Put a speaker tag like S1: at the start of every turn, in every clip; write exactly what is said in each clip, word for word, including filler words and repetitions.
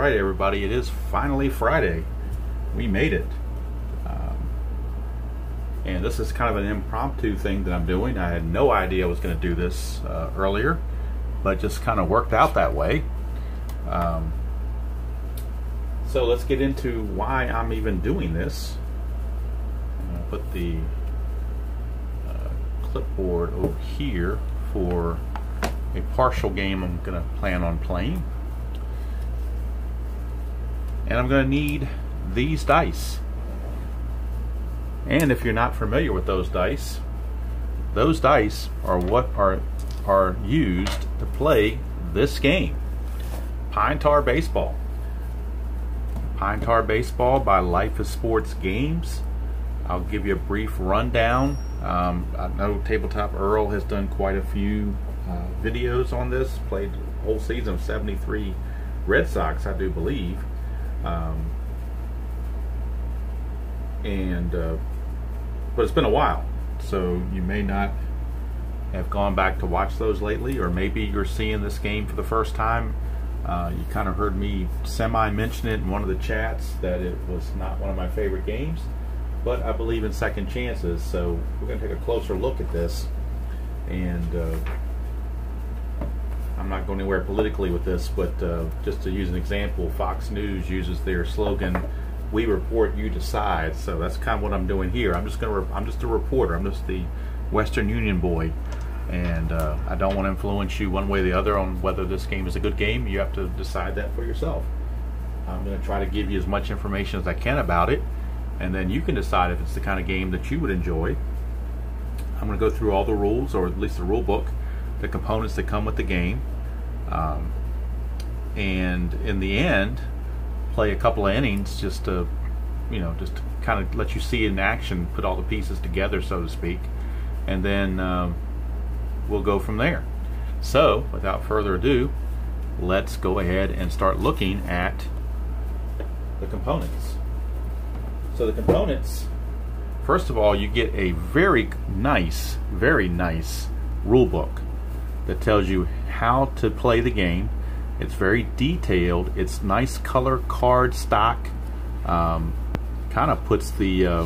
S1: Alright everybody, it is finally Friday. We made it. Um, and this is kind of an impromptu thing that I'm doing. I had no idea I was going to do this uh, earlier, but it just kind of worked out that way. Um, so let's get into why I'm even doing this. I'm going to put the uh, clipboard over here for a partial game I'm going to plan on playing. And I'm going to need these dice. And if you're not familiar with those dice, those dice are what are are used to play this game, Pine Tar Baseball. Pine Tar Baseball by Life is Sports Games. I'll give you a brief rundown. Um, I know Tabletop Earl has done quite a few uh, videos on this. Played the whole season of seventy-three Red Sox, I do believe. Um, and uh, but it's been a while, so you may not have gone back to watch those lately, or maybe you're seeing this game for the first time. Uh, you kind of heard me semi mention it in one of the chats that it was not one of my favorite games, but I believe in second chances, so we're going to take a closer look at this. And uh, I'm not going anywhere politically with this, but uh, just to use an example, Fox News uses their slogan, "We report, you decide." So that's kind of what I'm doing here. I'm just going to. I'm just a reporter. I'm just the Western Union boy, and uh, I don't want to influence you one way or the other on whether this game is a good game. You have to decide that for yourself. I'm going to try to give you as much information as I can about it, and then you can decide if it's the kind of game that you would enjoy. I'm going to go through all the rules, or at least the rule book, the components that come with the game, um, and in the end play a couple of innings just to, you know, just to kind of let you see it in action, put all the pieces together, so to speak, and then um, we'll go from there. So without further ado, let's go ahead and start looking at the components. So the components, first of all, you get a very nice, very nice rule book that tells you how to play the game. It's very detailed. It's nice color card stock. Um, kind of puts the uh,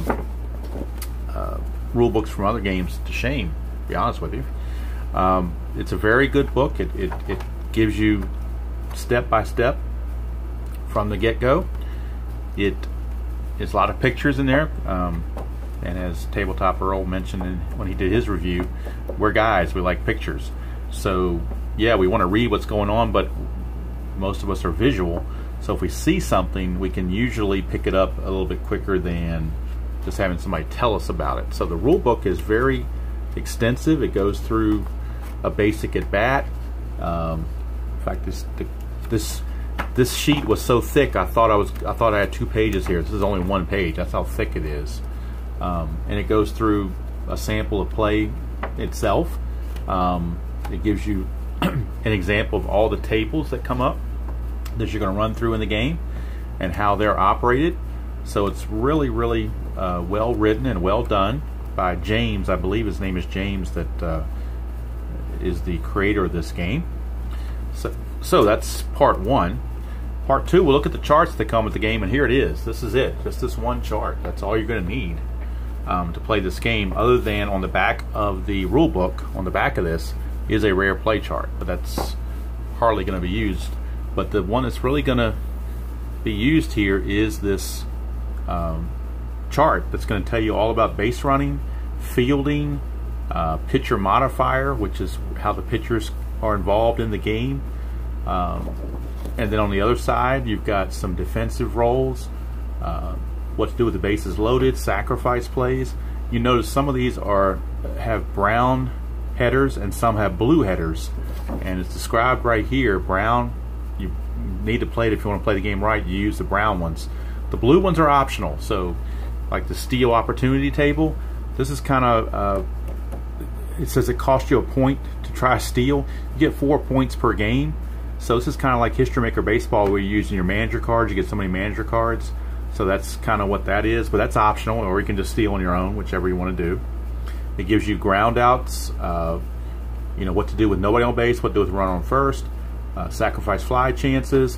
S1: uh, rule books from other games to shame, to be honest with you. Um, it's a very good book. It, it, it gives you step by step from the get-go. It There's a lot of pictures in there. Um, and as Tabletop Earl mentioned in, when he did his review, we're guys, we like pictures. So yeah, we want to read what's going on, but most of us are visual. So if we see something, we can usually pick it up a little bit quicker than just having somebody tell us about it. So the rule book is very extensive. It goes through a basic at bat. Um, in fact, this the, this this sheet was so thick, I thought I was I thought I had two pages here. This is only one page. That's how thick it is. Um, and it goes through a sample of play itself. Um, it gives you an example of all the tables that come up that you're going to run through in the game and how they're operated. So it's really, really uh, well written and well done by James. I believe his name is James, that uh, is the creator of this game. So, so that's part one. Part two, we'll look at the charts that come with the game, and here it is. This is it. Just this one chart. That's all you're going to need um, to play this game, other than on the back of the rule book, on the back of this, is a rare play chart, but that's hardly going to be used. But the one that's really going to be used here is this um, chart that's going to tell you all about base running, fielding, uh, pitcher modifier, which is how the pitchers are involved in the game. Um, and then on the other side, you've got some defensive roles, uh, what to do with the bases loaded, sacrifice plays. You notice some of these are have brown headers and some have blue headers, and it's described right here. Brown, you need to play it if you want to play the game right. You use the brown ones. The blue ones are optional. So like the steal opportunity table, this is kind of uh, it says it costs you a point to try a steal. You get four points per game. So this is kind of like History Maker Baseball, where you're using your manager cards. You get so many manager cards. So that's kind of what that is, but that's optional, or you can just steal on your own, whichever you want to do. It gives you ground outs, uh, you know, what to do with nobody on base, what to do with run on first, uh, sacrifice fly chances,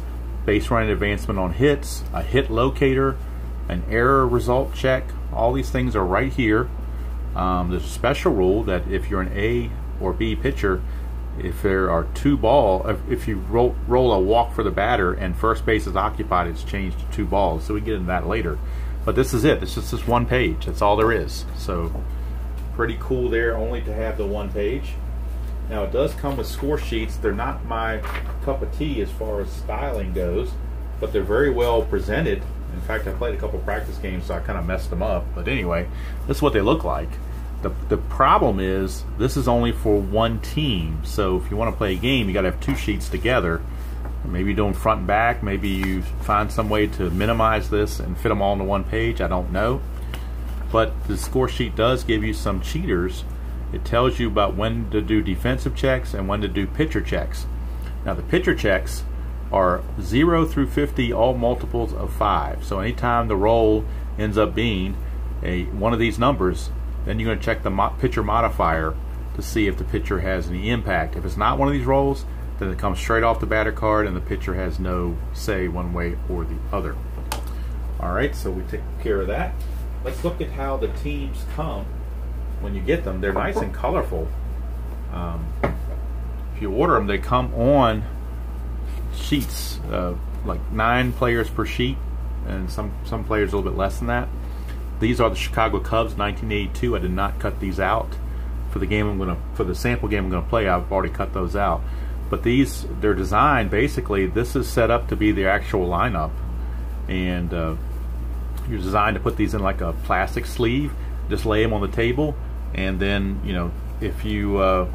S1: base running advancement on hits, a hit locator, an error result check. All these things are right here. Um, there's a special rule that if you're an A or B pitcher, if there are two ball, if, if you roll, roll a walk for the batter and first base is occupied, it's changed to two balls. So we get into that later. But this is it. It's just this one page. That's all there is. So pretty cool there, only to have the one page. Now it does come with score sheets. They're not my cup of tea as far as styling goes, but they're very well presented. In fact, I played a couple practice games, so I kind of messed them up. But anyway, this is what they look like. The, the problem is this is only for one team. So if you want to play a game, you got to have two sheets together. Maybe you do them front and back. Maybe you find some way to minimize this and fit them all into one page. I don't know. But the score sheet does give you some cheaters. It tells you about when to do defensive checks and when to do pitcher checks. Now the pitcher checks are zero through fifty, all multiples of five. So anytime the roll ends up being a one of these numbers, then you're going to check the mo pitcher modifier to see if the pitcher has any impact. If it's not one of these rolls, then it comes straight off the batter card and the pitcher has no say one way or the other. Alright, so we take care of that. Let's look at how the teams come when you get them. They're nice and colorful. Um, if you order them, they come on sheets, uh, like nine players per sheet, and some, some players a little bit less than that. These are the Chicago Cubs, nineteen eighty-two. I did not cut these out for the game I'm going to, for the sample game I'm going to play. I've already cut those out. But these, they're designed basically. This is set up to be the actual lineup, and uh, you're designed to put these in like a plastic sleeve. Just lay them on the table, and then you know if you uh,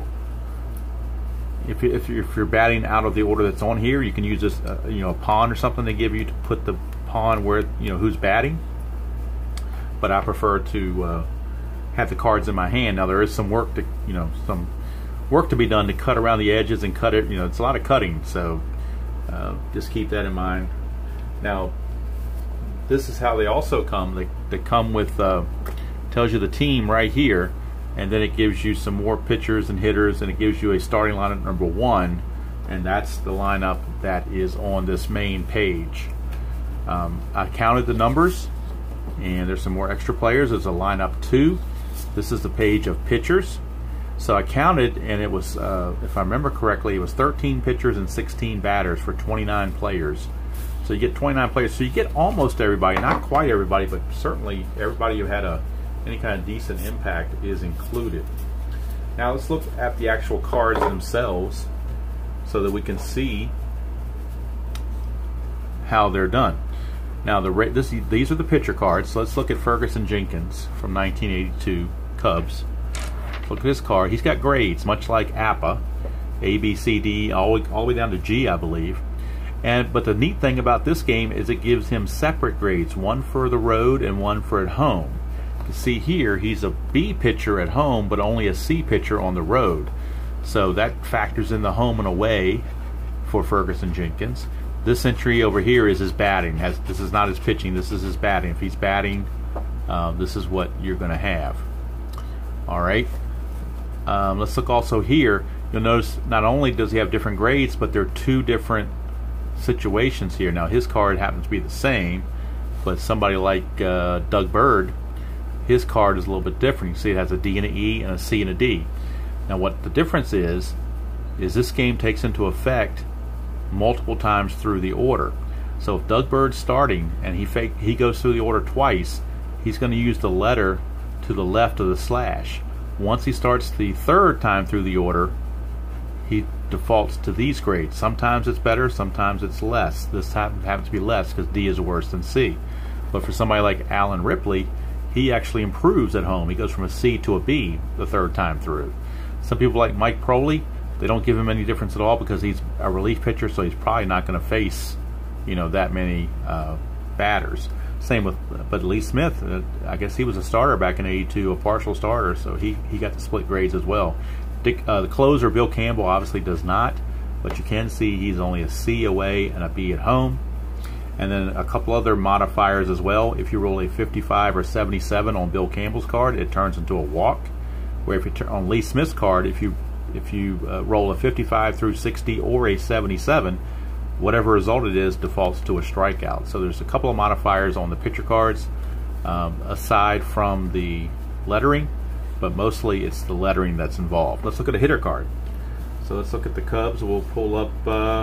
S1: if you, if you're, if you're batting out of the order that's on here, you can use this uh, you know a pawn or something they give you to put the pawn where you know who's batting. But I prefer to uh, have the cards in my hand. Now there is some work to you know some work to be done to cut around the edges and cut it. You know it's a lot of cutting, so uh, just keep that in mind. Now this is how they also come. They they come with uh, tells you the team right here, and then it gives you some more pitchers and hitters, and it gives you a starting lineup number one, and that's the lineup that is on this main page. Um, I counted the numbers. And there's some more extra players. There's a lineup two. This is the page of pitchers. So I counted, and it was, uh, if I remember correctly, it was thirteen pitchers and sixteen batters for twenty-nine players. So you get twenty-nine players. So you get almost everybody, not quite everybody, but certainly everybody who had a any kind of decent impact is included. Now let's look at the actual cards themselves so that we can see how they're done. Now the this, these are the pitcher cards. So let's look at Ferguson Jenkins from nineteen eighty-two Cubs. Look at this card. He's got grades, much like A P A, A, B, C, D, all, all the way down to G, I believe. And but the neat thing about this game is it gives him separate grades, one for the road and one for at home. You see here, he's a B pitcher at home, but only a C pitcher on the road. So that factors in the home and away for Ferguson Jenkins. This entry over here is his batting. Has, this is not his pitching, this is his batting. If he's batting, uh, this is what you're going to have. Alright, um, let's look also here. You'll notice not only does he have different grades, but there are two different situations here. Now his card happens to be the same, but somebody like uh, Doug Bird, his card is a little bit different. You see it has a D and an E and a C and a D. Now what the difference is, is this game takes into effect multiple times through the order. So if Doug Bird's starting and he fake, he goes through the order twice, he's going to use the letter to the left of the slash. Once he starts the third time through the order, he defaults to these grades. Sometimes it's better, sometimes it's less. This time happens to be less because D is worse than C. But for somebody like Alan Ripley, he actually improves at home. He goes from a C to a B the third time through. Some people like Mike Proley, they don't give him any difference at all because he's a relief pitcher, so he's probably not going to face, you know, that many uh, batters. Same with, but Lee Smith, uh, I guess he was a starter back in eighty-two, a partial starter, so he, he got the split grades as well. Dick, uh, the closer, Bill Campbell, obviously does not, but you can see he's only a C away and a B at home. And then a couple other modifiers as well. If you roll a fifty-five or seventy-seven on Bill Campbell's card, it turns into a walk. Where if you turn on Lee Smith's card, if you if you uh, roll a fifty-five through sixty or a seventy-seven, whatever result it is defaults to a strikeout. So there's a couple of modifiers on the pitcher cards um, aside from the lettering, but mostly it's the lettering that's involved. Let's look at a hitter card. So let's look at the Cubs. We'll pull up uh,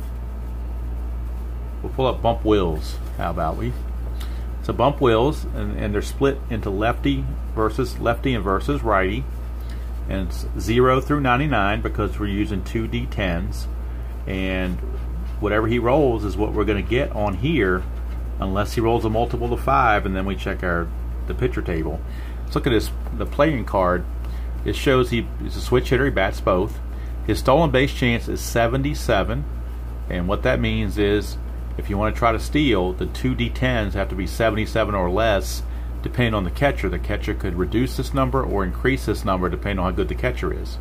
S1: we'll pull up Bump Wills. How about we? So Bump Wills, and, and they're split into lefty versus lefty and versus righty, and it's zero through ninety-nine because we're using two D tens, and whatever he rolls is what we're going to get on here, unless he rolls a multiple of five, and then we check our the pitcher table. Let's look at this the playing card. It shows he is a switch hitter. He bats both. His stolen base chance is seventy-seven, and what that means is if you want to try to steal, the two D tens have to be seventy-seven or less, depending on the catcher. The catcher could reduce this number or increase this number depending on how good the catcher is.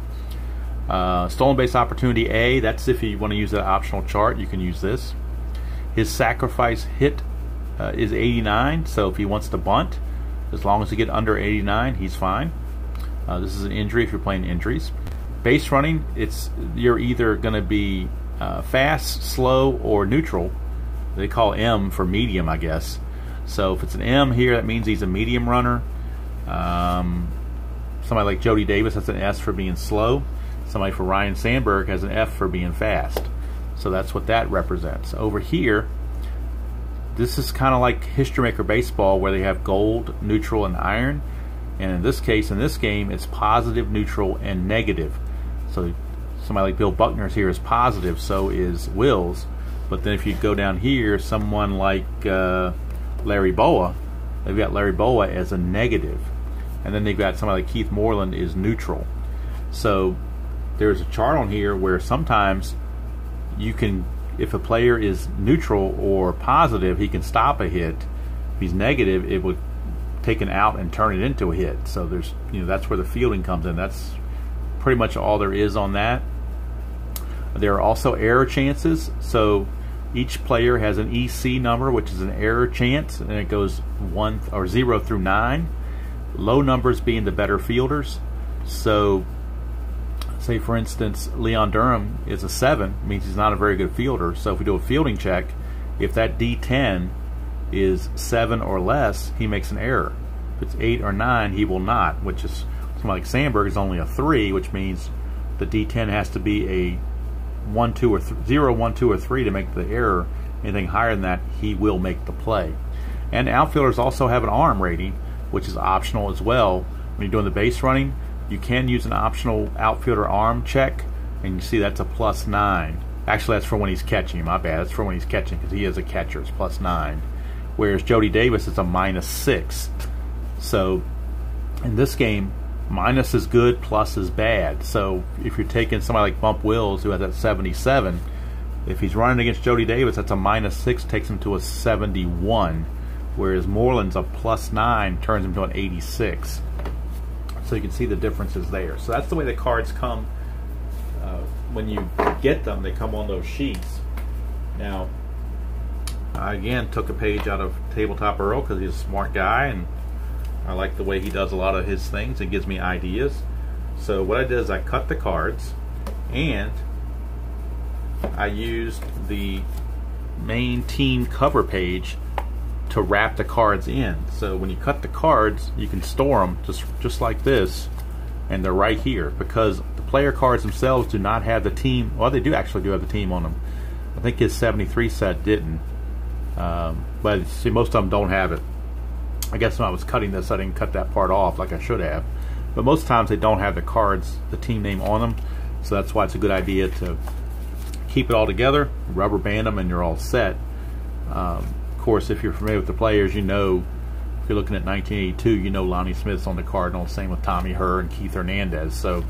S1: Uh, stolen base opportunity A, that's if you want to use that optional chart, you can use this. His sacrifice hit uh, is eighty-nine, so if he wants to bunt, as long as he get under eighty-nine, he's fine. Uh, this is an injury if you're playing injuries. Base running, it's you're either going to be uh, fast, slow, or neutral. They call M for medium, I guess. So if it's an M here, that means he's a medium runner. Um, somebody like Jody Davis, that's an S for being slow. Somebody for Ryne Sandberg has an F for being fast. So that's what that represents. Over here, this is kind of like History Maker Baseball, where they have gold, neutral, and iron. And in this case, in this game, it's positive, neutral, and negative. So somebody like Bill Buckner's here is positive, so is Wills. But then if you go down here, someone like uh, Larry Bowa, they've got Larry Bowa as a negative. And then they've got somebody like Keith Moreland is neutral. So there's a chart on here where sometimes you can, if a player is neutral or positive, he can stop a hit. If he's negative, it would take an out and turn it into a hit. So there's, you know, that's where the fielding comes in. That's pretty much all there is on that. There are also error chances. So each player has an E C number, which is an error chance, and it goes one or zero through nine. Low numbers being the better fielders. So say for instance Leon Durham is a seven, means he's not a very good fielder. So if we do a fielding check, if that D ten is seven or less, he makes an error. If it's eight or nine, he will not, which is something like Sandberg is only a three, which means the D ten has to be a one, two, or th zero, one, two, or three to make the error. Anything higher than that, he will make the play. And outfielders also have an arm rating, which is optional as well. When you're doing the base running, you can use an optional outfielder arm check, and you see that's a plus nine. Actually, that's for when he's catching. My bad. That's for when he's catching because he is a catcher. It's plus nine. Whereas Jody Davis is a minus six. So in this game, minus is good, plus is bad. So if you're taking somebody like Bump Wills, who has that seventy-seven, if he's running against Jody Davis, that's a minus six, takes him to a seventy-one. Whereas Moreland's a plus nine, turns him to an eighty-six. So you can see the differences there. So that's the way the cards come. Uh, when you get them, they come on those sheets. Now, I again took a page out of Tabletop Earl because he's a smart guy, and I like the way he does a lot of his things. It gives me ideas. So what I did is I cut the cards, and I used the main team cover page to wrap the cards in. So when you cut the cards, you can store them just just like this, and they're right here because the player cards themselves do not have the team. Well, they do actually do have the team on them. I think his seventy-three set didn't, um, but see, most of them don't have it. I guess when I was cutting this, I didn't cut that part off like I should have. But most times they don't have the cards, the team name on them, so that's why it's a good idea to keep it all together, rubber band them, and you're all set. Um, of course, if you're familiar with the players, you know, if you're looking at nineteen eighty-two, you know Lonnie Smith's on the Cardinals, same with Tommy Herr and Keith Hernandez. So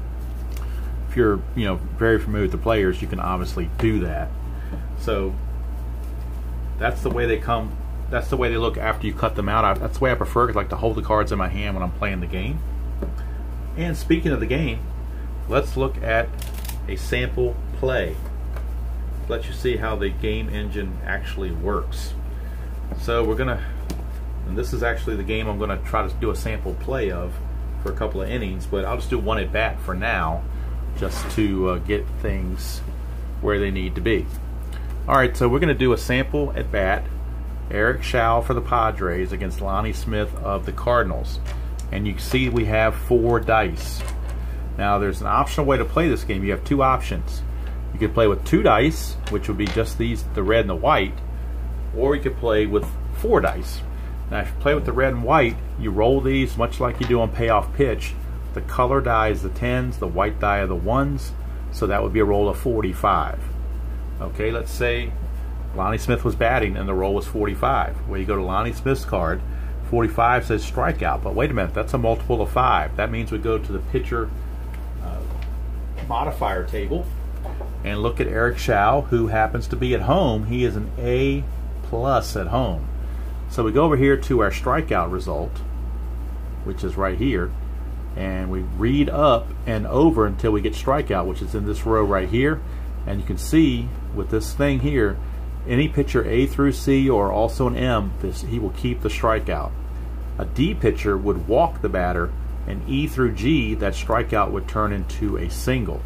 S1: if you're, you know, very familiar with the players, you can obviously do that. So that's the way they come. That's the way they look after you cut them out. I, that's the way I prefer. I like to hold the cards in my hand when I'm playing the game. And speaking of the game, let's look at a sample play. Let you see how the game engine actually works. So we're gonna, and this is actually the game I'm gonna try to do a sample play of for a couple of innings, but I'll just do one at bat for now, just to uh, get things where they need to be. All right, so we're going to do a sample at bat. Eric Schau for the Padres against Lonnie Smith of the Cardinals. And you can see we have four dice. Now there's an optional way to play this game. You have two options. You could play with two dice, which would be just these, the red and the white, or you could play with four dice. Now if you play with the red and white, you roll these much like you do on payoff pitch. The color die is the tens, the white die are the ones, so that would be a roll of forty-five. Okay, let's say Lonnie Smith was batting and the roll was forty-five. Well, you go to Lonnie Smith's card, forty-five says strikeout, but wait a minute, that's a multiple of five. That means we go to the pitcher uh, modifier table and look at Eric Schau, who happens to be at home. He is an A plus at home. So we go over here to our strikeout result, which is right here, and we read up and over until we get strikeout, which is in this row right here. And you can see with this thing here, any pitcher A through C or also an M, this, he will keep the strikeout. A D pitcher would walk the batter, and E through G, that strikeout would turn into a single.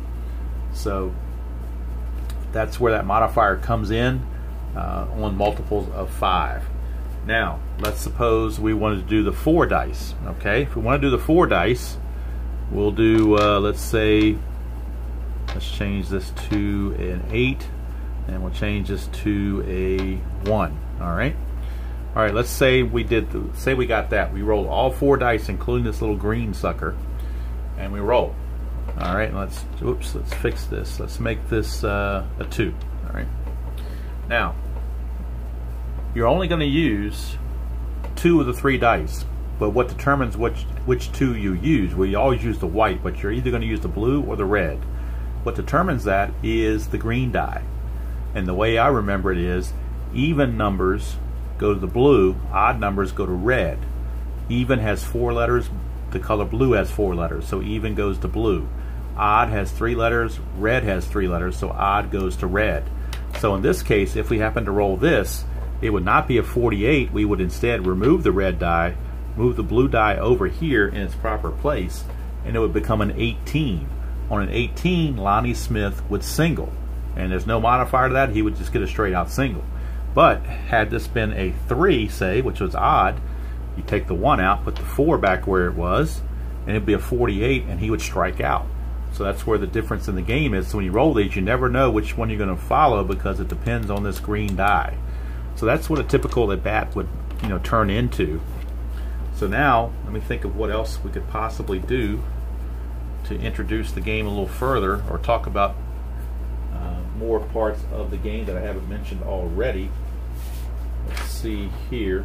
S1: So that's where that modifier comes in uh, on multiples of five. Now let's suppose we wanted to do the four dice. Okay, if we want to do the four dice, we'll do uh, let's say, let's change this to an eight, and we'll change this to a one. All right. All right. Let's say we did. The, say we got that. We rolled all four dice, including this little green sucker, and we roll. All right. Let's. Oops. Let's fix this. Let's make this uh, a two. All right. Now, you're only going to use two of the three dice, but what determines which which two you use? Well, you always use the white, but you're either going to use the blue or the red. What determines that is the green die. And the way I remember it is, even numbers go to the blue, odd numbers go to red. Even has four letters, the color blue has four letters, so even goes to blue. Odd has three letters, red has three letters, so odd goes to red. So in this case, if we happen to roll this, it would not be a forty-eight. We would instead remove the red die, move the blue die over here in its proper place, and it would become an eighteen. On an eighteen, Lonnie Smith would single, and there's no modifier to that. He would just get a straight out single. But had this been a three, say, which was odd, you take the one out, put the four back where it was, and it'd be a forty-eight, and he would strike out. So that's where the difference in the game is. So when you roll these, you never know which one you're going to follow because it depends on this green die. So that's what a typical at bat would, you know, turn into. So now let me think of what else we could possibly do to introduce the game a little further, or talk about uh, more parts of the game that I haven't mentioned already. Let's see here.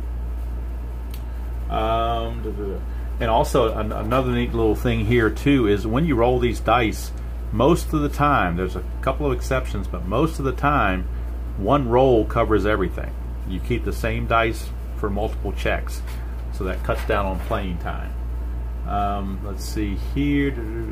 S1: Um, and also an, another neat little thing here too is when you roll these dice, most of the time, there's a couple of exceptions, but most of the time one roll covers everything. You keep the same dice for multiple checks, so that cuts down on playing time. Um, let's see here.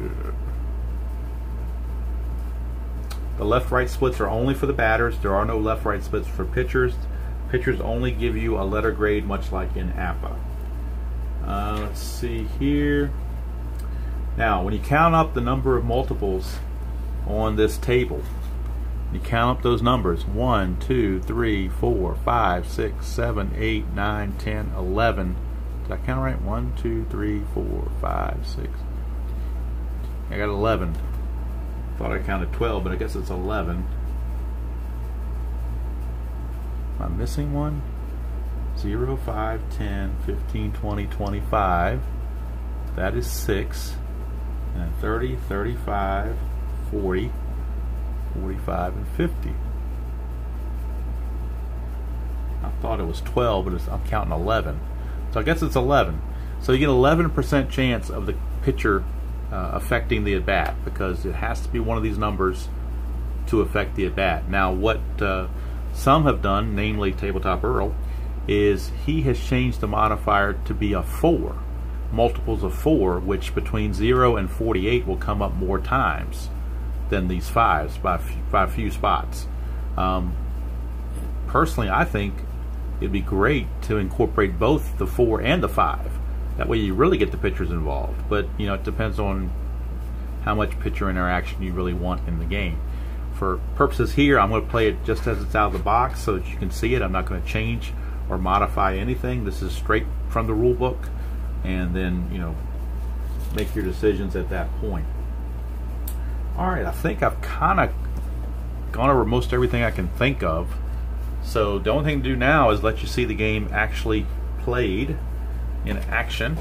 S1: The left-right splits are only for the batters. There are no left-right splits for pitchers. Pitchers only give you a letter grade, much like in A P A. Uh, let's see here. Now, when you count up the number of multiples on this table, you count up those numbers: one, two, three, four, five, six, seven, eight, nine, ten, eleven. Did I count right? One, two, three, four, five, six. I got eleven. Thought I counted twelve, but I guess it's eleven. Am I missing one? zero, five, ten, fifteen, twenty, twenty-five. That is six. And thirty, thirty-five, forty, forty-five, and fifty. I thought it was twelve, but it's, I'm counting eleven. So I guess it's eleven. So you get eleven percent chance of the pitcher uh, affecting the at-bat, because it has to be one of these numbers to affect the at-bat. Now what uh, some have done, namely Tabletop Earl, is he has changed the modifier to be a four. Multiples of four, which between zero and forty-eight will come up more times than these fives by, by a few spots. Um, personally, I think it'd be great to incorporate both the four and the five. That way you really get the pitchers involved. But you know, it depends on how much pitcher interaction you really want in the game. for purposes here, I'm going to play it just as it's out of the box so that you can see it. I'm not going to change or modify anything. This is straight from the rule book, and then, you know, make your decisions at that point. Alright, I think I've kind of gone over most everything I can think of. So the only thing to do now is let you see the game actually played in action.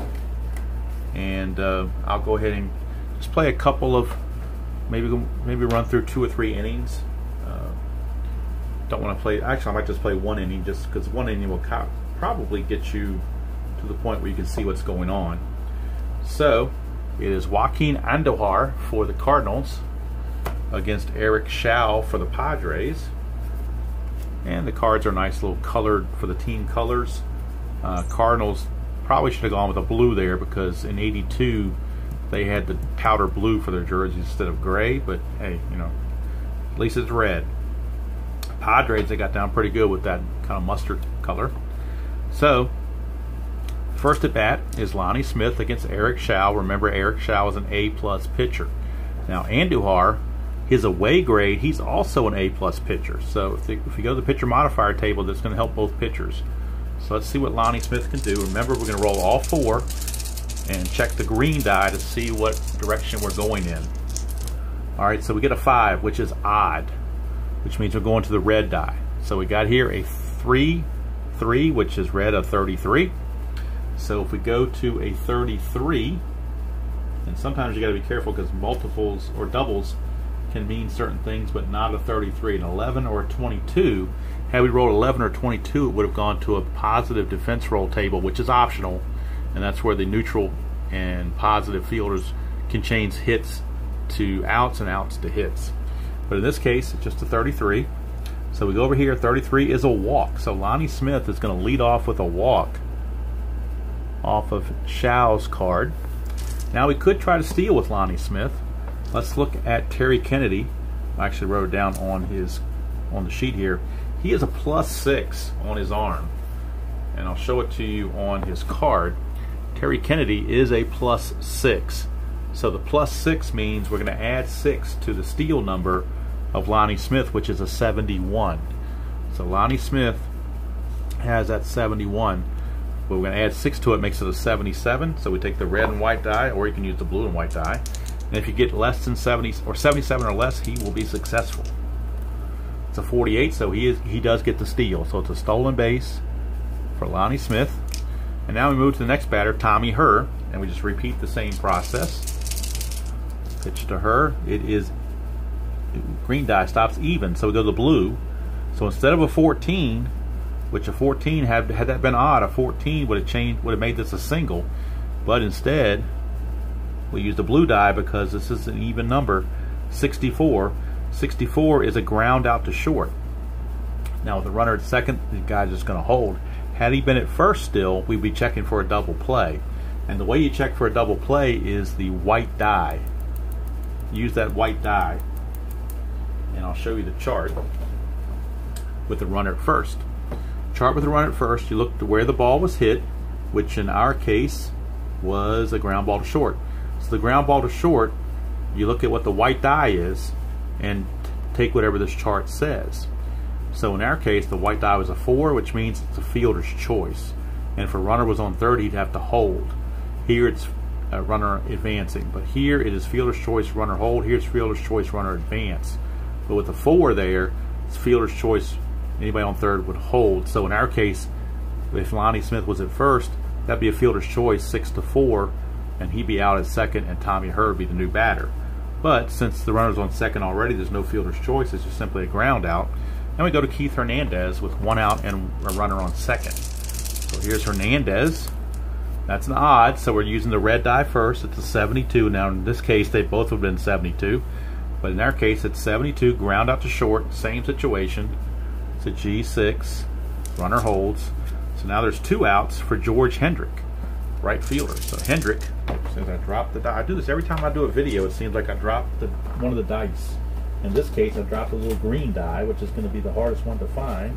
S1: And uh, I'll go ahead and just play a couple of, maybe maybe run through two or three innings. Uh, don't want to play, actually I might just play one inning, just because one inning will probably get you to the point where you can see what's going on. So it is Joaquin Andujar for the Cardinals against Eric Schau for the Padres. And the cards are nice little colored for the team colors. Uh, Cardinals probably should have gone with a blue there, because in eighty-two they had the powder blue for their jerseys instead of gray, but hey, you know, at least it's red. Padres, they got down pretty good with that kind of mustard color. So first at bat is Lonnie Smith against Eric Schau. Remember, Eric Schau is an A plus pitcher. Now Andujar, his away grade, he's also an A plus pitcher. So if, the, if you go to the pitcher modifier table, that's going to help both pitchers. So let's see what Lonnie Smith can do. Remember, we're going to roll all four and check the green die to see what direction we're going in. Alright, so we get a five, which is odd, which means we're going to the red die. So we got here a three, three, which is red, a thirty-three. So if we go to a thirty-three, and sometimes you got to be careful because multiples or doubles can mean certain things, but not a thirty-three. An eleven or a twenty-two, had we rolled eleven or twenty-two, it would have gone to a positive defense roll table, which is optional, and that's where the neutral and positive fielders can change hits to outs and outs to hits. But in this case, it's just a thirty-three. So we go over here, thirty-three is a walk. So Lonnie Smith is going to lead off with a walk off of Schau's card. Now we could try to steal with Lonnie Smith. Let's look at Terry Kennedy. I actually wrote it down on his on the sheet here. He is a plus six on his arm, and I'll show it to you on his card. Terry Kennedy is a plus six. So the plus six means we're going to add six to the steal number of Lonnie Smith, which is a seventy-one. So Lonnie Smith has that seventy-one. But we're going to add six to it, makes it a seventy-seven. So we take the red and white die, or you can use the blue and white die. And if you get less than seventy or seventy-seven or less, he will be successful. It's a forty-eight, so he is he does get the steal. So it's a stolen base for Lonnie Smith. And now we move to the next batter, Tommy Herr, and we just repeat the same process. Pitch to Herr. It is green die stops even, so we go to the blue. So instead of a fourteen, which a fourteen had had that been odd, a fourteen would have changed, would have made this a single. But instead, we use the blue die because this is an even number, sixty-four. sixty-four is a ground out to short. Now with the runner at second, the guy's just going to hold. Had he been at first still, we'd be checking for a double play. And the way you check for a double play is the white die. Use that white die, and I'll show you the chart with the runner at first. Chart with the runner at first, you look to where the ball was hit, which in our case was a ground ball to short. So the ground ball to short, you look at what the white die is and take whatever this chart says. So in our case, the white die was a four, which means it's a fielder's choice. And if a runner was on third, he'd have to hold. Here it's a runner advancing, but here it is fielder's choice, runner hold. Here's fielder's choice, runner advance. But with the four there, it's fielder's choice, anybody on third would hold. So in our case, if Lonnie Smith was at first, that'd be a fielder's choice, six to four, and he'd be out at second, and Tommy Herr would be the new batter. But since the runner's on second already, there's no fielder's choice, it's just simply a ground out. Then we go to Keith Hernandez with one out and a runner on second. So here's Hernandez. That's an odd, so we're using the red die first. It's a seventy-two. Now in this case, they both have been seventy-two. But in our case, it's seventy-two, ground out to short, same situation. It's a G six, runner holds. So now there's two outs for George Hendrick, right fielder. So Hendrick, since I dropped the die, I do this every time I do a video, it seems like I dropped the, one of the dice. In this case, I dropped a little green die, which is going to be the hardest one to find.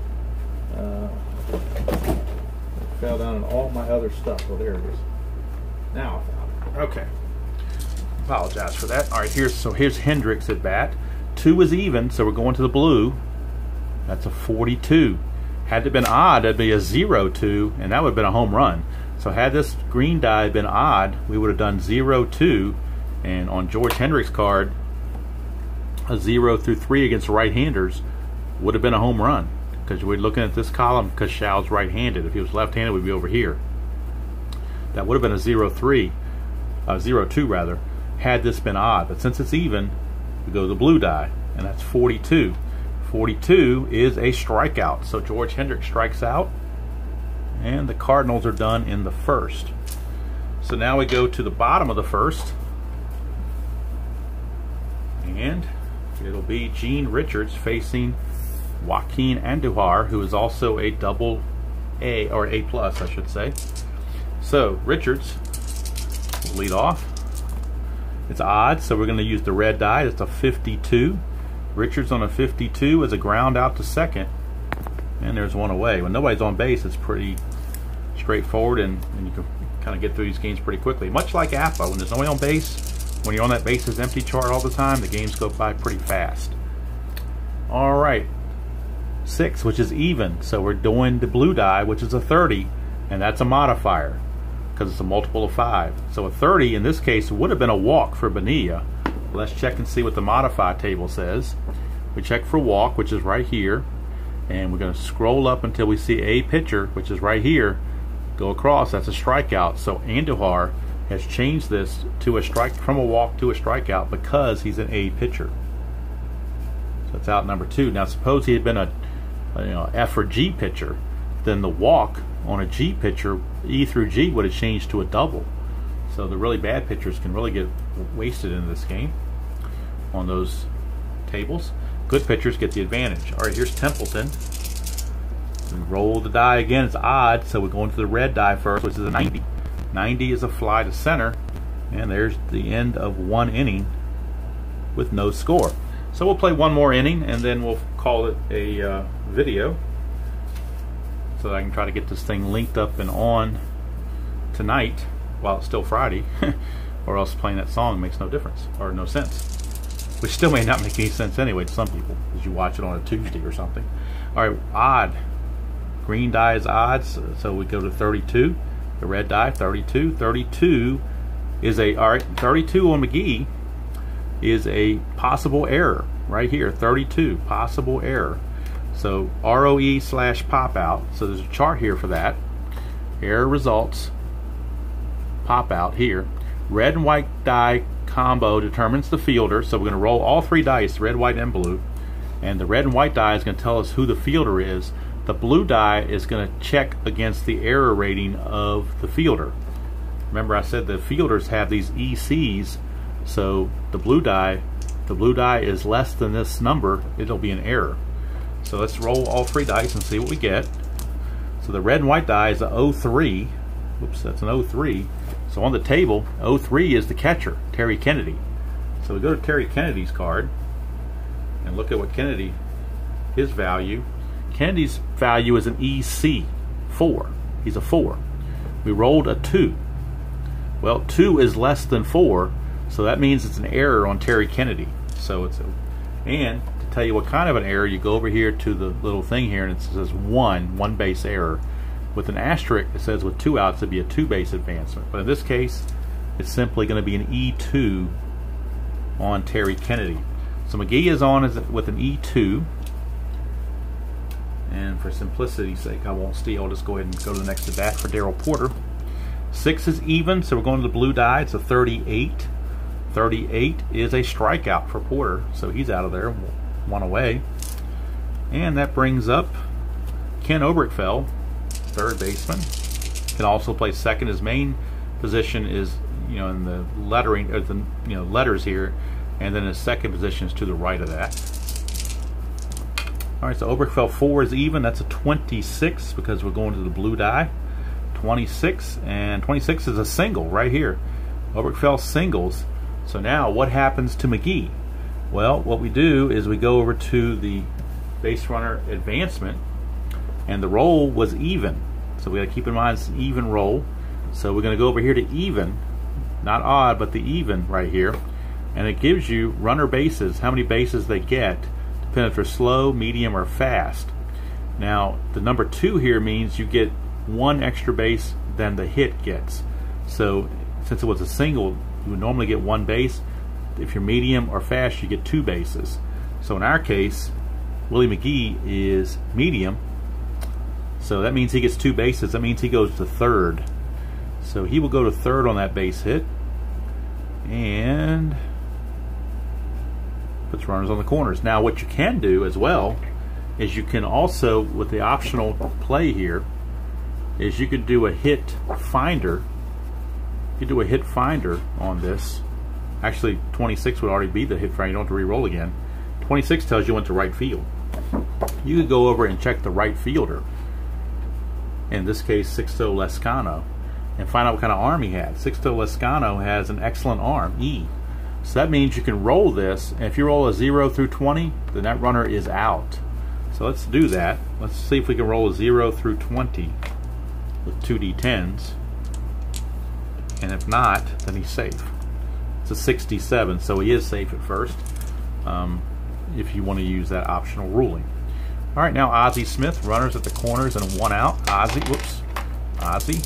S1: Uh, it fell down on all my other stuff. Well, there it is. Now I found it. Okay. Apologize for that. All right, here's so here's Hendricks at bat. two is even, so we're going to the blue. That's a forty-two. Had it been odd, that'd be a zero two, and that would have been a home run. So had this green die been odd, we would have done zero two, and on George Hendrick's card, a zero through three against right-handers would have been a home run, because we're looking at this column because Shao's right-handed. If he was left-handed, we'd be over here. That would have been a zero three, uh, zero two rather, had this been odd. But since it's even, we go to the blue die, and that's forty-two. forty-two is a strikeout, so George Hendrick strikes out, and the Cardinals are done in the first. So now we go to the bottom of the first, and it'll be Gene Richards facing Joaquin Andujar, who is also a double A, or A plus, I should say. So Richards will lead off. It's odd, so we're going to use the red die. It's a fifty-two. Richards on a fifty-two is a ground out to second, and there's one away. When nobody's on base, it's pretty straightforward, and, and you can kind of get through these games pretty quickly. Much like A P A, when there's nobody on base, when you're on that bases empty chart all the time, the games go by pretty fast. All right, six, which is even, so we're doing the blue die, which is a thirty, and that's a modifier because it's a multiple of five. So a thirty in this case would have been a walk for Bonilla. Let's check and see what the modify table says. We check for walk, which is right here, and we're going to scroll up until we see a pitcher, which is right here. Go across, that's a strikeout. So Andujar has changed this to a strike, from a walk to a strikeout, because he's an A pitcher. So that's out number two. Now suppose he had been a, a you know, F or G pitcher, then the walk on a G pitcher, E through G, would have changed to a double. So the really bad pitchers can really get wasted in this game on those tables. Good pitchers get the advantage. All right, here's Templeton. We roll the die again. It's odd, so we're going to the red die first, which is a ninety. ninety is a fly to center, and there's the end of one inning with no score. So we'll play one more inning, and then we'll call it a uh, video, so that I can try to get this thing linked up and on tonight while it's still Friday, or else playing that song makes no difference, or no sense. Which still may not make any sense anyway to some people, as you watch it on a Tuesday or something. All right, odd. Green die is odd, so, so we go to thirty-two. The red die, thirty-two. thirty-two is a, all right, thirty-two on McGee is a possible error right here. thirty-two, possible error. So R O E slash pop out. So there's a chart here for that. Error results. Pop out here. Red and white die combo determines the fielder, so we're going to roll all three dice, red, white, and blue, and the red and white die is going to tell us who the fielder is. The blue die is going to check against the error rating of the fielder. Remember, I said the fielders have these E Cs, so the blue die, the blue die is less than this number, it'll be an error. So let's roll all three dice and see what we get. So the red and white die is a oh three. Whoops, that's an oh three. So on the table, oh three is the catcher, Terry Kennedy. So we go to Terry Kennedy's card and look at what Kennedy, his value. Kennedy's value is an E C, four. He's a four. We rolled a two. Well, two is less than four, so that means it's an error on Terry Kennedy. So it's a, and to tell you what kind of an error, you go over here to the little thing here and it says one, one base error. With an asterisk, it says with two outs, it'd be a two base advancement. But in this case, it's simply going to be an E two on Terry Kennedy. So McGee is on as with an E two. And for simplicity's sake, I won't steal. I'll just go ahead and go to the next at bat for Darrell Porter. Six is even, so we're going to the blue die. It's a thirty-eight. thirty-eight is a strikeout for Porter, so he's out of there, one away. And that brings up Ken Oberkfell, third baseman. Can also play second. His main position is, you know, in the lettering, or the you know letters here, and then his second position is to the right of that. All right, so Oberkfell four is even. That's a twenty-six because we're going to the blue die. twenty-six, and twenty-six is a single right here. Oberkfell singles. So now what happens to McGee? Well, what we do is we go over to the base runner advancement, and the roll was even. So we got to keep in mind it's an even roll. So we're going to go over here to even, not odd, but the even right here. and it gives you runner bases, how many bases they get, depending if they're slow, medium, or fast. Now, the number two here means you get one extra base than the hit gets. So, since it was a single, you would normally get one base. If you're medium or fast, you get two bases. So in our case, Willie McGee is medium, so that means he gets two bases. That means he goes to third. So he will go to third on that base hit, and puts runners on the corners. Now what you can do as well is you can also, with the optional play here, is you could do a hit finder. You could do a hit finder on this. Actually, twenty-six would already be the hit finder. You don't have to re-roll again. twenty-six tells you went to right field. You could go over and check the right fielder, in this case Sixto Lezcano, and find out what kind of arm he had. Sixto Lezcano has an excellent arm, E. So that means you can roll this, and if you roll a zero through twenty, then that runner is out. So let's do that. Let's see if we can roll a zero through twenty with two D tens, and if not, then he's safe. It's a sixty-seven, so he is safe at first, um, if you want to use that optional ruling. All right, now Ozzie Smith, runners at the corners and one out. Ozzie, whoops, Ozzie.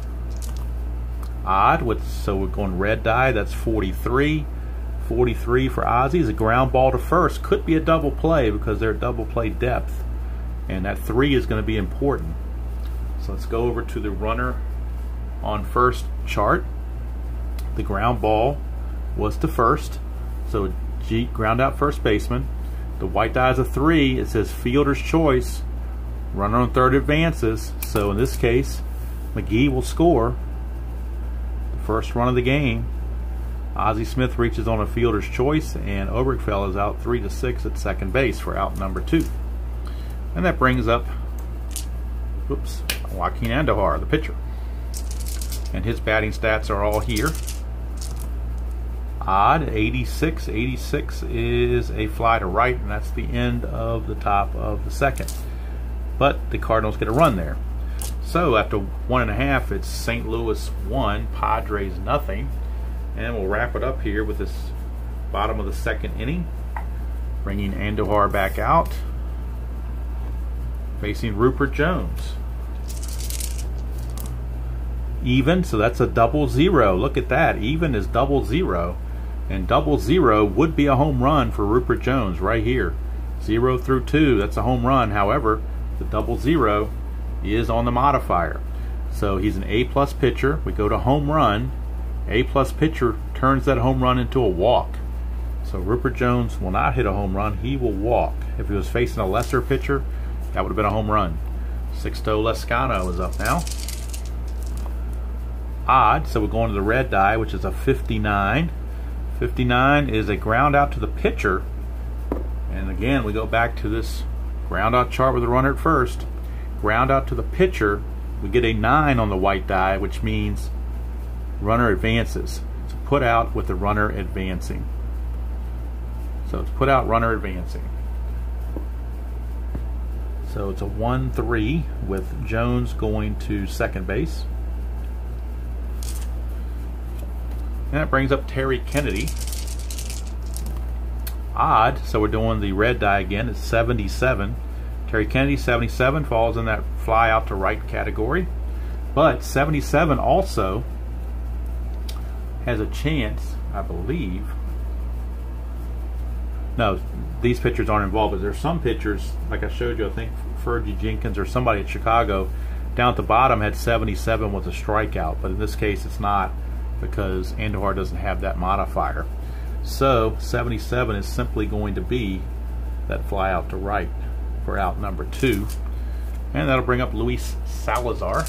S1: Odd, with, so we're going red die, that's forty-three. forty-three for Ozzie is a ground ball to first. Could be a double play because they're double play depth, and that three is going to be important. So let's go over to the runner on first chart. The ground ball was to first, so G ground out first baseman. The white die is a three. It says fielder's choice. Runner on third advances. So in this case, McGee will score the first run of the game. Ozzie Smith reaches on a fielder's choice, and Obergfell is out three to six at second base for out number two. And that brings up, whoops, Joaquin Andujar, the pitcher. And his batting stats are all here. Odd, eighty-six. eighty-six is a fly to right, and that's the end of the top of the second. But the Cardinals get a run there. So after one and a half, it's Saint Louis one, Padres nothing. And we'll wrap it up here with this bottom of the second inning. Bringing Andujar back out. Facing Rupert Jones. Even, so that's a double zero. Look at that. Even is double zero. And double zero would be a home run for Rupert Jones right here. Zero through two, that's a home run. However, the double zero is on the modifier. So he's an A plus pitcher. We go to home run. A plus pitcher turns that home run into a walk. So Rupert Jones will not hit a home run. He will walk. If he was facing a lesser pitcher, that would have been a home run. Sixto Lezcano is up now. Odd, so we're going to the red die, which is a fifty-nine. fifty-nine is a ground out to the pitcher. And again, we go back to this ground out chart with the runner at first. Ground out to the pitcher. We get a nine on the white die, which means runner advances. It's put out with the runner advancing. So it's put out, runner advancing. So it's a one three with Jones going to second base. And that brings up Terry Kennedy. Odd, so we're doing the red die again. It's seventy-seven. Terry Kennedy, seventy-seven, falls in that fly out to right category. But seventy-seven also has a chance, I believe. No, these pitchers aren't involved, but there's some pitchers, like I showed you, I think Fergie Jenkins or somebody at Chicago, down at the bottom had seventy-seven with a strikeout, but in this case it's not, because Andujar doesn't have that modifier. So seventy-seven is simply going to be that fly out to right for out number two. And that'll bring up Luis Salazar.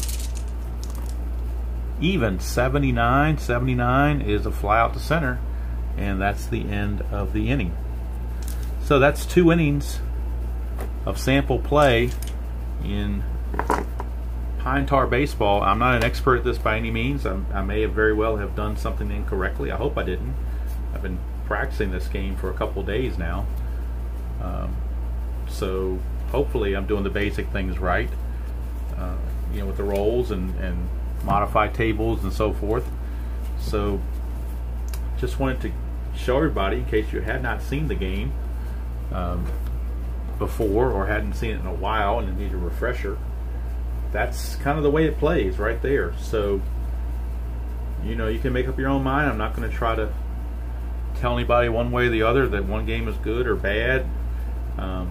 S1: Even, seventy-nine. seventy-nine is a fly out to center, and that's the end of the inning. So that's two innings of sample play in Pine Tar baseball. I'm not an expert at this by any means. I'm, I may have very well have done something incorrectly. I hope I didn't. I've been practicing this game for a couple days now. Um, so hopefully I'm doing the basic things right. Uh, you know, with the rolls and, and modify tables and so forth. So just wanted to show everybody, in case you had not seen the game um, before or hadn't seen it in a while and need a refresher, that's kind of the way it plays right there. So, you know, you can make up your own mind. I'm not going to try to tell anybody one way or the other that one game is good or bad. Um,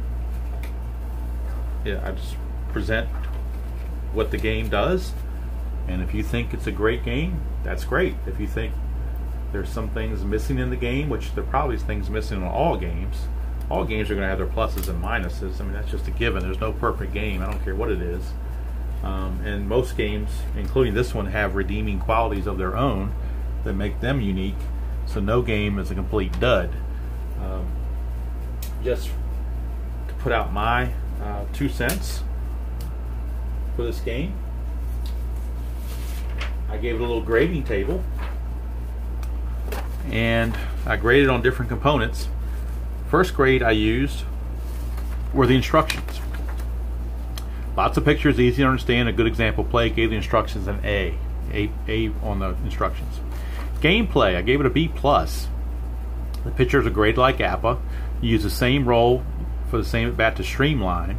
S1: yeah, I just present what the game does, and if you think it's a great game, that's great. If you think there's some things missing in the game, which there probably is things missing in all games, all games are going to have their pluses and minuses. I mean, that's just a given. There's no perfect game. I don't care what it is. Um, and most games, including this one, have redeeming qualities of their own that make them unique. So no game is a complete dud. Um, just to put out my uh, two cents for this game, I gave it a little grading table, and I graded on different components. First grade I used were the instructions. Lots of pictures, easy to understand, a good example play. Gave the instructions an A, A, A on the instructions. Gameplay, I gave it a B plus. The pictures are graded like A P A. You use the same roll for the same at bat to streamline.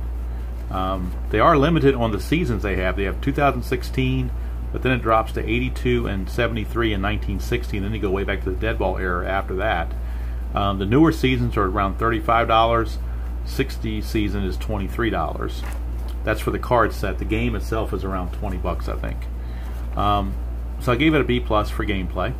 S1: Um, they are limited on the seasons they have. They have two thousand sixteen, but then it drops to eighty-two and seventy-three and nineteen sixty, and then you go way back to the dead ball era after that. Um, the newer seasons are around thirty-five dollars. sixty season is twenty-three dollars. That's for the card set. The game itself is around twenty bucks, I think. Um, so I gave it a B plus for gameplay.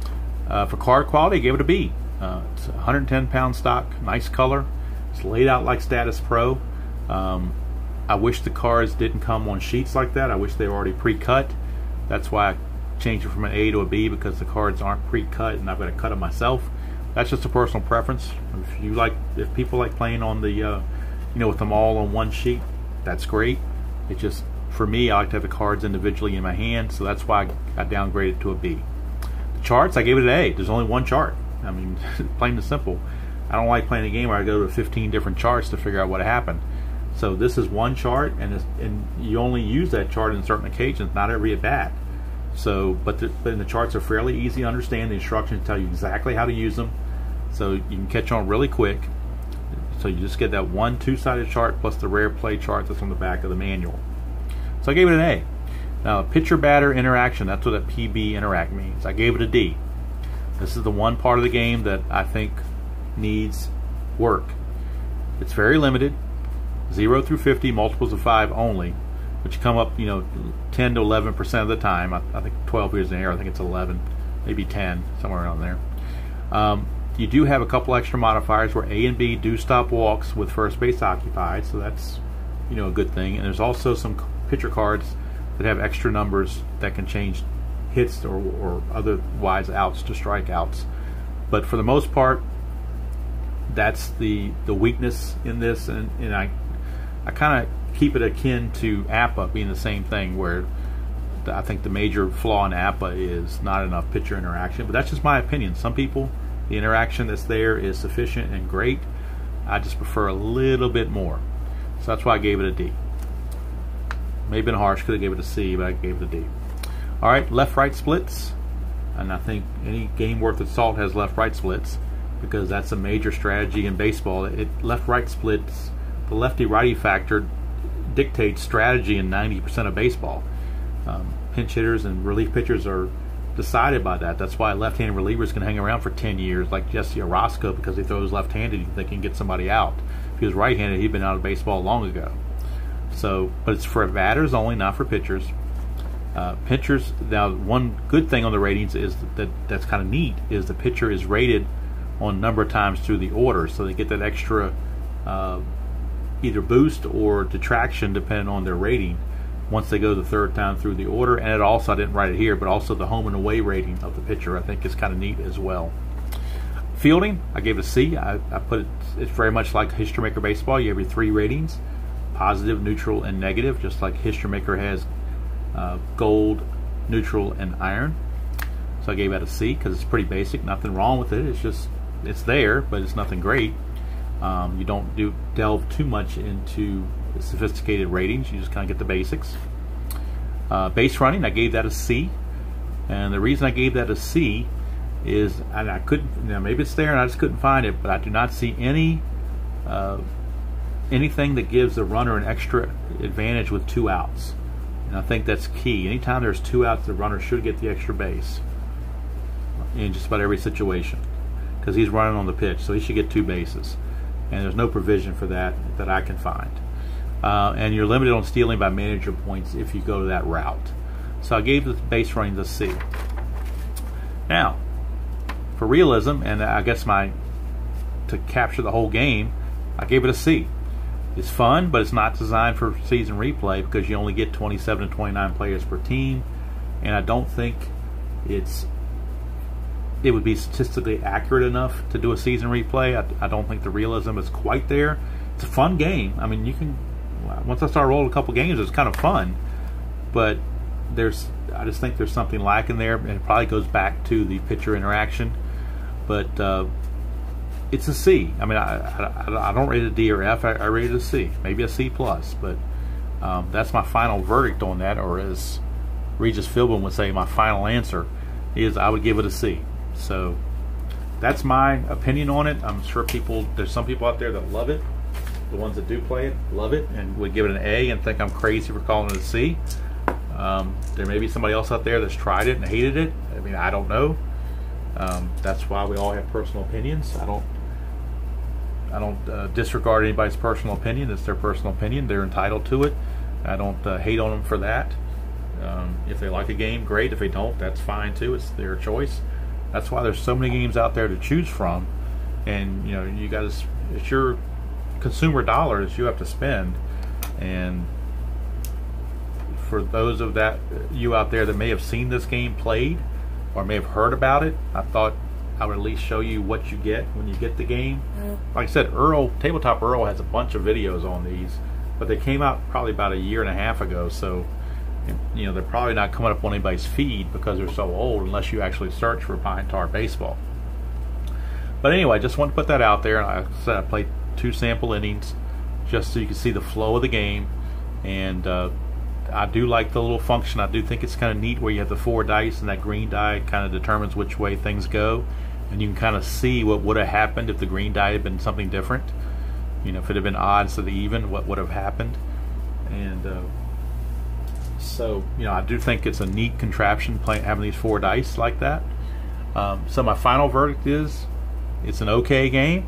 S1: Uh, for card quality, I gave it a B. Uh, it's one hundred ten pound stock, nice color. It's laid out like Status Pro. Um, I wish the cards didn't come on sheets like that. I wish they were already pre-cut. That's why I changed it from an A to a B, because the cards aren't pre-cut and I've got to cut them myself. That's just a personal preference. If you like, if people like playing on the, uh, you know, with them all on one sheet, that's great. It just, for me, I like to have the cards individually in my hand, so that's why I downgraded it to a B. The charts, I gave it an A. There's only one chart. I mean, plain and simple. I don't like playing a game where I go to fifteen different charts to figure out what happened. So this is one chart, and it's, and you only use that chart in certain occasions, not every at bat. So, but the, but the charts are fairly easy to understand. The instructions tell you exactly how to use them, so you can catch on really quick. So you just get that one two-sided chart plus the rare play chart that's on the back of the manual. So I gave it an A. Now, pitcher-batter interaction, that's what that P B interact means. I gave it a D. This is the one part of the game that I think needs work. It's very limited, zero through fifty, multiples of five only, which come up, you know, ten to eleven percent of the time. I, I think twelve years in the air, I think it's eleven, maybe ten, somewhere around there. Um, you do have a couple extra modifiers where A and B do stop walks with first base occupied, so that's, you know, a good thing. And there's also some pitcher cards that have extra numbers that can change hits or, or otherwise outs to strikeouts. But for the most part, that's the the weakness in this, and, and I I kind of keep it akin to A P A being the same thing, where the, I think the major flaw in A P A is not enough pitcher interaction. But that's just my opinion. Some people, the interaction that's there is sufficient and great. I just prefer a little bit more. So that's why I gave it a D. May have been harsh, could have gave it a C, but I gave it a D. Alright, left-right splits. And I think any game worth its salt has left-right splits, because that's a major strategy in baseball. It left-right splits, the lefty-righty factor dictates strategy in ninety percent of baseball. Um, pinch hitters and relief pitchers are decided by that. That's why left-handed relievers can hang around for ten years, like Jesse Orosco, because he throws left-handed, you think he can get somebody out. If he was right-handed, he'd been out of baseball long ago. So, but it's for batters only, not for pitchers. Uh, pitchers, now one good thing on the ratings is that, that that's kind of neat, is the pitcher is rated on a number of times through the order, so they get that extra uh, either boost or detraction depending on their rating once they go the third time through the order. And it also, I didn't write it here, but also the home and away rating of the pitcher I think is kind of neat as well. Fielding, I gave it a C. I, I put it, it's very much like History Maker Baseball. You have your three ratings, positive, neutral, and negative, just like History Maker has uh, gold, neutral, and iron. So I gave that a C because it's pretty basic. Nothing wrong with it. It's just, it's there, but it's nothing great. Um, you don't do delve too much into the sophisticated ratings. You just kind of get the basics. Uh, base running, I gave that a C. And the reason I gave that a C is, and I couldn't, you know, maybe it's there and I just couldn't find it, but I do not see any uh, anything that gives the runner an extra advantage with two outs. And I think that's key. Anytime there's two outs, the runner should get the extra base in just about every situation, because he's running on the pitch, so he should get two bases. And there's no provision for that that I can find. Uh, and you're limited on stealing by manager points if you go to that route. So I gave the base running a C. Now, for realism, and I guess my to capture the whole game, I gave it a C. It's fun, but it's not designed for season replay because you only get twenty-seven to twenty-nine players per team, and I don't think it's it would be statistically accurate enough to do a season replay. I, I don't think the realism is quite there. It's a fun game. I mean, you can, once I start rolling a couple games, it's kind of fun, but there's I just think there's something lacking there, and it probably goes back to the pitcher interaction. But uh, it's a C. I mean, I, I, I don't rate it a D or F. I, I rate it a C, maybe a C plus. But um, that's my final verdict on that, or as Regis Philbin would say, my final answer is I would give it a C. So that's my opinion on it. I'm sure people, there's some people out there that love it. The ones that do play it love it and would give it an A and think I'm crazy for calling it a C. Um, there may be somebody else out there that's tried it and hated it. I mean, I don't know. Um, that's why we all have personal opinions. I don't I don't uh, disregard anybody's personal opinion. It's their personal opinion. They're entitled to it. I don't uh, hate on them for that. Um, if they like a game, great. If they don't, that's fine too. It's their choice. That's why there's so many games out there to choose from. And you know, you got to, it's your consumer dollars you have to spend. And for those of that you out there that may have seen this game played or may have heard about it, I thought I would at least show you what you get when you get the game. Like I said, Earl, Tabletop Earl has a bunch of videos on these, but they came out probably about a year and a half ago, so you know they're probably not coming up on anybody's feed because they're so old unless you actually search for Pine Tar Baseball. But anyway, I just wanted to put that out there. Like I said, I played two sample innings just so you can see the flow of the game, and uh, I do like the little function. I do think it's kind of neat where you have the four dice and that green die kind of determines which way things go, and you can kind of see what would have happened if the green die had been something different. You know, if it had been odd instead of even, what would have happened. And uh, so, you know, I do think it's a neat contraption playing having these four dice like that. Um, so my final verdict is it's an okay game.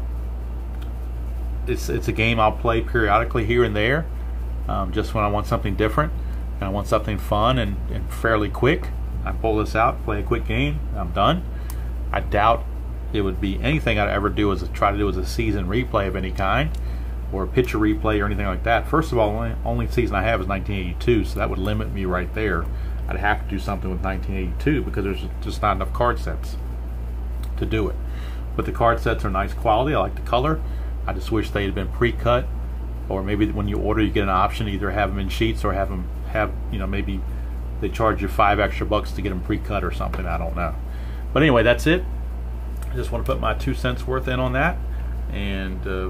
S1: It's it's a game I'll play periodically here and there. Um, just when I want something different and I want something fun and, and fairly quick. I pull this out, play a quick game, I'm done. I doubt it would be anything I'd ever do as a, try to do as a season replay of any kind or a pitcher replay or anything like that. First of all, only, only season I have is nineteen eighty-two, so that would limit me right there. I'd have to do something with nineteen eighty-two because there's just not enough card sets to do it. But the card sets are nice quality. I like the color. I just wish they had been pre-cut, or maybe when you order you get an option, either have them in sheets or have them have, you know, maybe they charge you five extra bucks to get them pre-cut or something. I don't know. But anyway, that's it. I just want to put my two cents worth in on that, and uh,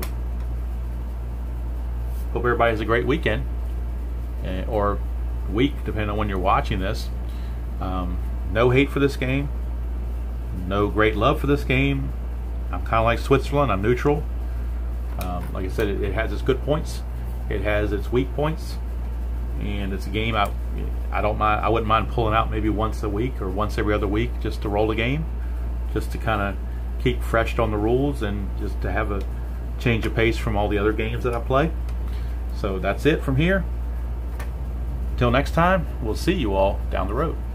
S1: hope everybody has a great weekend uh, or week, depending on when you're watching this. Um, no hate for this game, no great love for this game. I'm kind of like Switzerland. I'm neutral. Um, like I said, it, it has its good points, it has its weak points, and it's a game I I don't mind. I wouldn't mind pulling out maybe once a week or once every other week just to roll a game, just to kind of keep fresh on the rules and just to have a change of pace from all the other games that I play. So that's it from here. Till next time, we'll see you all down the road.